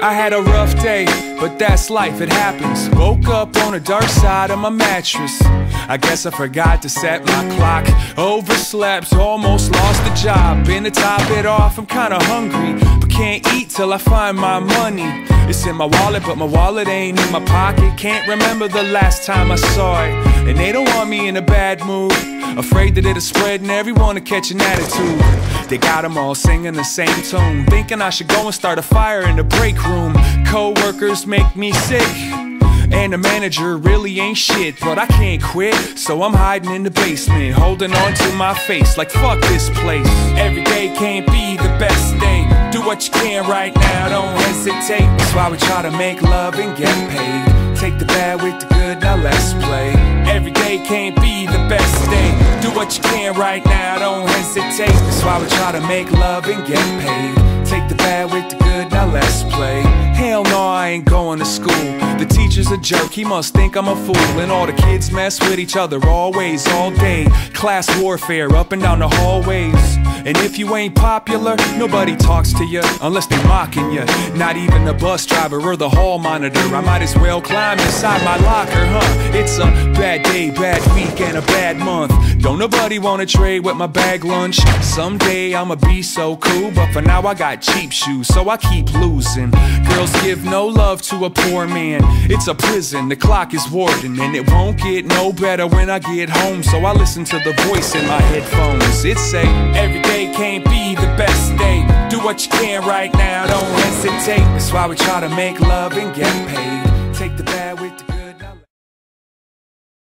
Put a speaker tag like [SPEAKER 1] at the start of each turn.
[SPEAKER 1] I had a rough day, but that's life, it happens. Woke up on the dark side of my mattress. I guess I forgot to set my clock. Overslept, almost lost the job. And to top it off, I'm kinda hungry, but can't eat till I find my money. It's in my wallet, but my wallet ain't in my pocket. Can't remember the last time I saw it. And they don't want me in a bad mood, afraid that it'll spread and everyone will catch an attitude. They got them all singing the same tune, thinking I should go and start a fire in the break room. Co-workers make me sick, and the manager really ain't shit. But I can't quit, so I'm hiding in the basement, holding on to my face like fuck this place. Every day can't be the best day. Do what you can right now, don't hesitate. That's why we try to make love and get paid. Take the bad with the good, now let's play. Every day can't be the best day. Do what you can right now, don't hesitate. That's why we try to make love and get paid. Take the bad with the good, now let's play. Hell no, I ain't going to school. The teacher's a jerk, he must think I'm a fool. And all the kids mess with each other always, all day. Class warfare up and down the hallways. And if you ain't popular, nobody talks to you unless they mocking you. Not even the bus driver or the hall monitor. I might as well climb inside my locker, huh? It's a bad day, bad week, and a bad month. Don't nobody wanna trade with my bag lunch. Someday I'ma be so cool, but for now I got cheap shoes, so I keep losing. Girls give no love to a poor man. It's a prison, the clock is warden, and it won't get no better when I get home. So I listen to the voice in my headphones. It say, every day can't be the best day. Do what you can right now, don't hesitate. That's why we try to make love and get paid. Take the bad with the good.